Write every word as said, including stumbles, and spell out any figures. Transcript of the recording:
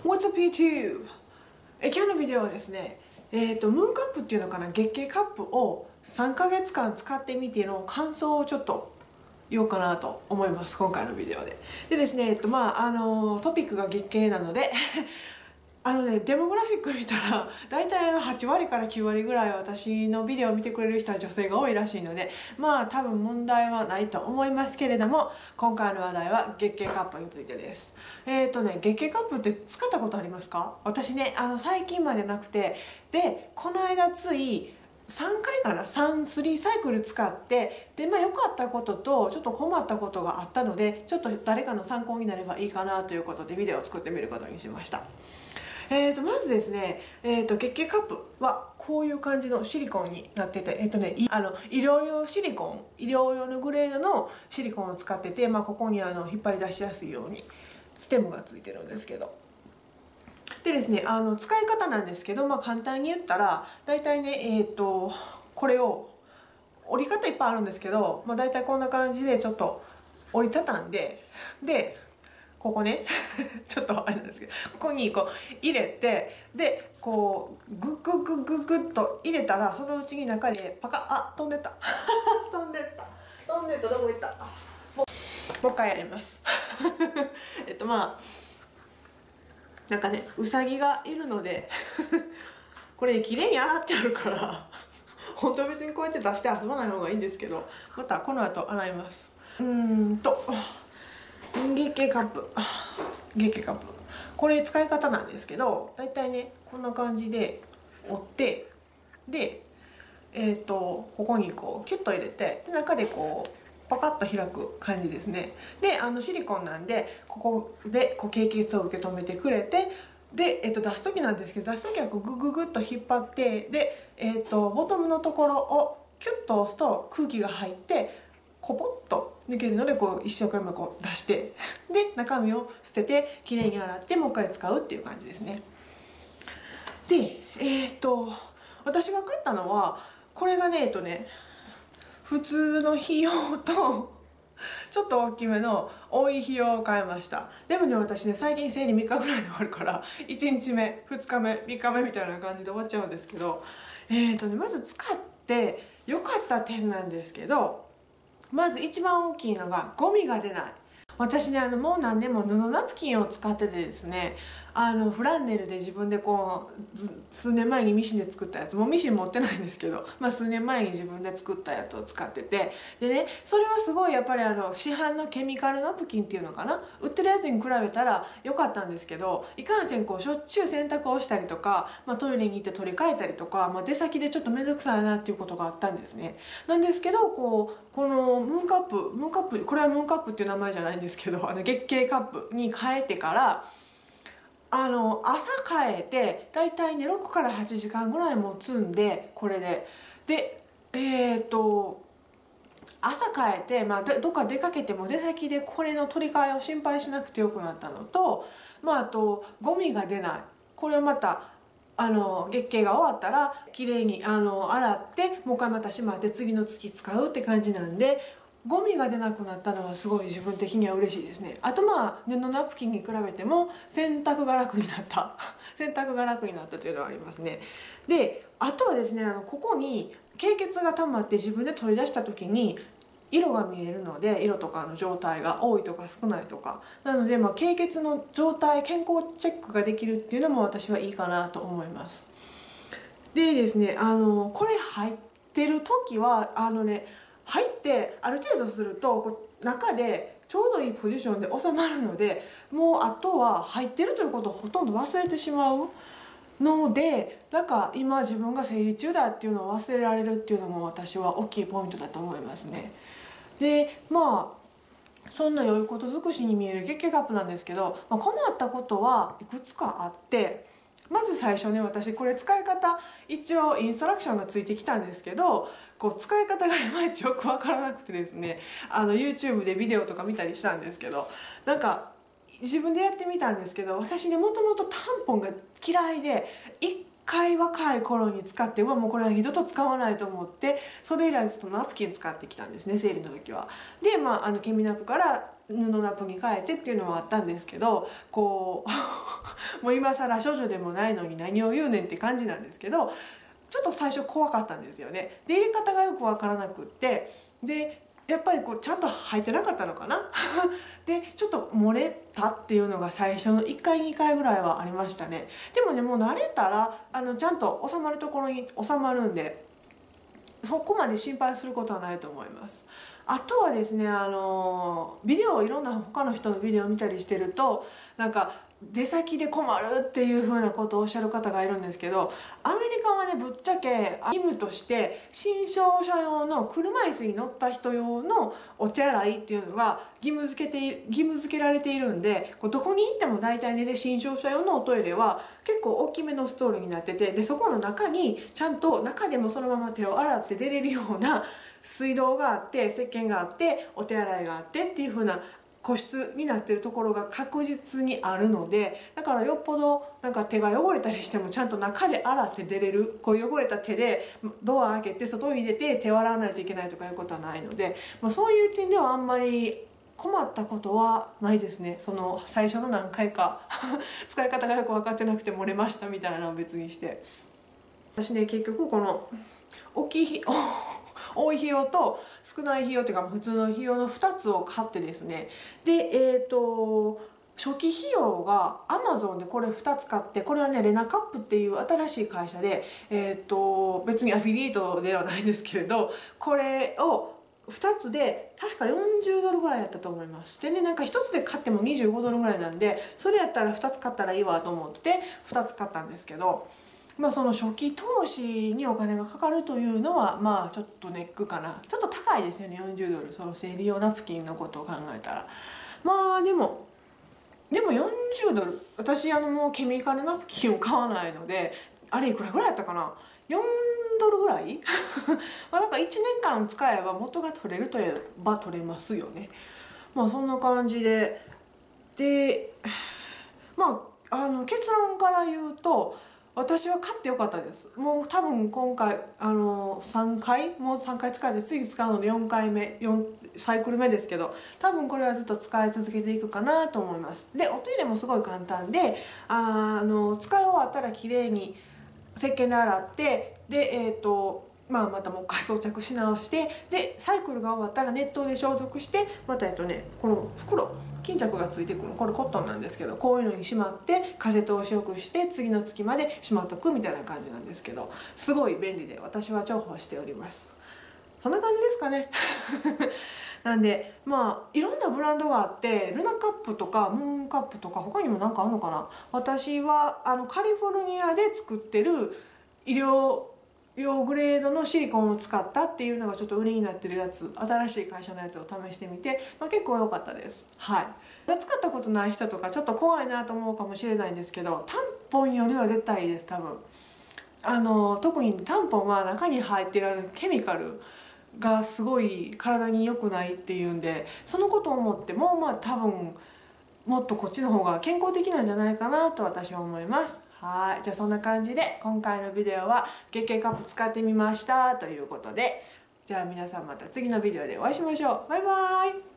What's up YouTube? え今日のビデオはですね、えーと、ムーンカップっていうのかな、月経カップをさんかげつかん使ってみての感想をちょっと言おうかなと思います、今回のビデオで。でですね、えっとまあ、あのトピックが月経なのであのね、デモグラフィック見たら大体はちわりからきゅうわりぐらい私のビデオを見てくれる人は女性が多いらしいので、まあ多分問題はないと思いますけれども、今回の話題は月経カップについてです。えっとね、月経カップって使ったことありますか？私ね、あの最近までなくて、でこの間ついさんかいかな、さん、スリーサイクル使って、で、まあ良かったことと、ちょっと困ったことがあったので、ちょっと誰かの参考になればいいかなということで、ビデオを作ってみることにしました。えーと、まずですね、えーと、月経カップはこういう感じのシリコンになってて、えーとね、あの、医療用シリコン、医療用のグレードのシリコンを使ってて、まあ、ここにあの、引っ張り出しやすいように、ステムがついてるんですけど。でですね、あの、使い方なんですけど、まあ、簡単に言ったら、大体ね、えーと、これを、折り方いっぱいあるんですけど、まあ、大体こんな感じでちょっと折りたたんで、で、ここねちょっとあれなんですけど、ここにこう入れて、でこうグッグッグッグッグッと入れたら、そのうちに中でパカッ、あ、飛んでった飛んでった飛んでったどこ行った。もうもう一回やりますえっとまあなんかね、うさぎがいるのでこれ綺麗に洗ってあるから本当は別にこうやって出して遊ばない方がいいんですけど、またこの後洗います。うーんと月経カップ月経カップこれ使い方なんですけど、だいたいねこんな感じで折って、でえっとここにこうキュッと入れて、で中でこうパカッと開く感じですね。であのシリコンなんで、ここでこう経血を受け止めてくれて、で、えっと、出す時なんですけど、出す時はこうグググッと引っ張って、で、えっと、ボトムのところをキュッと押すと空気が入ってコポッと抜けるので、こう一生懸命こう出して、で中身を捨ててきれいに洗ってもう一回使うっていう感じですね。でえっと私が買ったのはこれがね、えっとね普通の費用とちょっと大きめの多い費用を買いました。でもね、私ね、最近生理みっかぐらいで終わるから、いちにちめ、ふつかめ、みっかめみたいな感じで終わっちゃうんですけど、えっとね、まず使って良かった点なんですけど、まず一番大きいのがゴミが出ない。私ね、あのもう何年も布ナプキンを使っててですね、あのフランネルで自分でこう数年前にミシンで作ったやつ、もうミシン持ってないんですけど、まあ、数年前に自分で作ったやつを使ってて、でね、それはすごいやっぱりあの市販のケミカルナプキンっていうのかな、売ってるやつに比べたら良かったんですけど、いかんせんこうしょっちゅう洗濯をしたりとか、まあ、トイレに行って取り替えたりとか、まあ、出先でちょっと面倒くさいなっていうことがあったんですね。なんですけど、こうこのムーンカップムーンカップこれはムーンカップっていう名前じゃないんですけど、あの月経カップに変えてから、あの朝変えてだいたいねろくからはちじかんぐらい持つんで、これででえっ、と朝変えて、まあ、どっか出かけても出先でこれの取り替えを心配しなくてよくなったのと、まあ、あとゴミが出ない。これをまたあの月経が終わったらきれいにあの洗って、もう一回またしまって次の月使うって感じなんで、ゴミが出なくなったのはすごい自分的には嬉しいですね。あとまあ布ナプキンに比べても洗濯が楽になった洗濯が楽になったというのはありますね。であとはですね、あのここに経血が溜まって自分で取り出した時に色が見えるので、色とかの状態が多いとか少ないとかなので、まあ、経血の状態、健康チェックができるっていうのも私はいいかなと思います。でですね、あのこれ入ってる時はあのね、入ってある程度するとこう中でちょうどいいポジションで収まるので、もうあとは入ってるということをほとんど忘れてしまうので、なんか今自分が生理中だっていうのを忘れられるっていうのも私は大きいポイントだと思いますね。でまあそんな良いこと尽くしに見える月経カップなんですけど、まあ、困ったことはいくつかあって、まず最初ね、私これ使い方一応インストラクションがついてきたんですけど、こう使い方がいまいちよくわからなくてですね、あの YouTube でビデオとか見たりしたんですけど、なんか自分でやってみたんですけど、私ねもともとタンポンが嫌いで、一回若い頃に使って、うわもうこれは二度と使わないと思って、それ以来ずっとナプキン使ってきたんですね、生理の時は。でまああのケミナプから布ナプに変えてっていうのはあったんですけど、こうもう今更処女でもないのに何を言うねんって感じなんですけど、ちょっと最初怖かったんですよね。で入れ方がよく分からなくって、でやっぱりこうちゃんと入ってなかったのかなでちょっと漏れたっていうのが最初のいっかいにかいぐらいはありましたね。でもねもう慣れたらあのちゃんと収まるところに収まるんで、そこまで心配することはないと思います。あとはですね、あのビデオいろんな他の人のビデオを見たりしてると、なんか出先で困るっていうふうなことをおっしゃる方がいるんですけど、アメリカはねぶっちゃけ義務として新商車用の車椅子に乗った人用のお手洗いっていうのが義務付けて義務付けられているんで、こうどこに行っても大体ねで新商車用のおトイレは結構大きめのストールになってて、でそこの中にちゃんと中でもそのまま手を洗って出れるような水道があって石鹸があってお手洗いがあってっていう風な個室になってるところが確実にあるので、だからよっぽどなんか手が汚れたりしてもちゃんと中で洗って出れる、こう汚れた手でドア開けて外に出て手を洗わないといけないとかいうことはないので、まあ、そういう点ではあんまり困ったことはないですね。その最初の何回か使い方がよく分かってなくて漏れましたみたいなのを別にして、私ね結局この大きい多い費用と少ない費用っていうか普通の費用のふたつを買ってですね、でえっ、ー、と初期費用が アマゾン でこれふたつ買って、これはねレナカップっていう新しい会社で、えっ、ー、と別にアフィリエイトではないですけれど、これをふたつで確かよんじゅうドルぐらいやったと思います。でねなんかひとつで買ってもにじゅうごドルぐらいなんで、それやったらふたつ買ったらいいわと思ってふたつ買ったんですけど、まあその初期投資にお金がかかるというのはまあちょっとネックかな。ちょっと高いですよね、よんじゅうドル、その生理用ナプキンのことを考えたら。まあでもでもよんじゅうドル、私あのもうケミカルナプキンを買わないので、あれいくらぐらいやったかな、よんドルぐらいまあだからいちねんかん使えば元が取れるといえば取れますよね。まあそんな感じで、でまああの結論から言うと私は買ってよかったです。もう多分今回あのさんかいもうさんかい使えて、次使うのでよんかいめよんサイクル目ですけど、多分これはずっと使い続けていくかなと思います。でお手入れもすごい簡単で、ああの使い終わったらきれいに石鹸で洗って、でえっ、ー、とまあ、またもう一回装着し直して、でサイクルが終わったら熱湯で消毒して、またえっとねこの袋巾着がついてくる、これコットンなんですけど、こういうのにしまって風通しよくして次の月までしまっとくみたいな感じなんですけど、すごい便利で私は重宝しております。そんな感じですかねなんでまあいろんなブランドがあって、ルナカップとかムーンカップとか他にも何かあるのかな。私はあのカリフォルニアで作ってる医療用グレードのシリコンを使ったっていうのがちょっと売りになってるやつ、新しい会社のやつを試してみて、まあ、結構良かったです。はい。使ったことない人とかちょっと怖いなと思うかもしれないんですけど、タンポンよりは絶対いいです多分。あの特にタンポンは中に入ってるケミカルがすごい体に良くないっていうんで、そのことを思ってもまあ多分もっとこっちの方が健康的なんじゃないかなと私は思います。はい、じゃあそんな感じで今回のビデオは月経カップ使ってみましたということで、じゃあ皆さんまた次のビデオでお会いしましょう。バイバーイ。